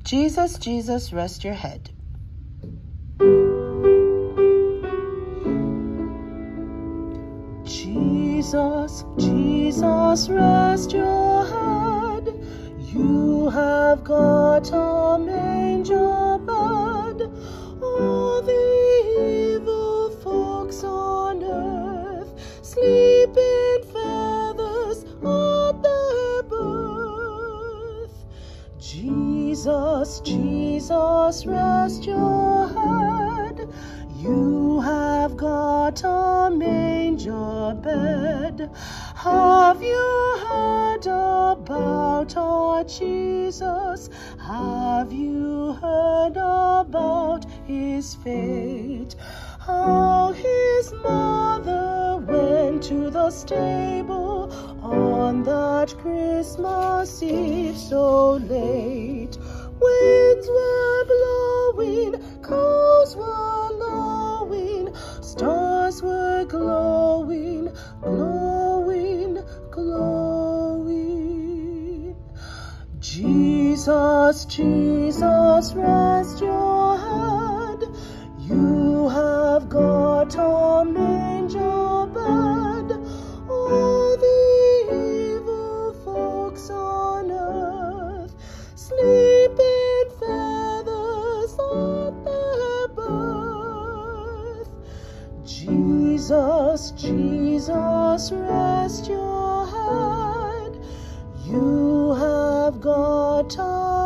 Jesus, Jesus, rest your head. Jesus, Jesus, rest your head. You have got a manger bed. All the evil folks on earth sleep in feathers at their birth. Jesus, Jesus, rest your head. You have got a manger bed. Have you heard about our Jesus? Have you heard about his fate? How his mother went to the stable on that Christmas Eve so late. Winds were blowing, cows were lowing, stars were glowing, glowing, glowing. Jesus, Jesus, rest your head. You have got a manger bed. All the evil folks on earth sleep in feathers at their birth. Jesus, Jesus, rest your head. You have got a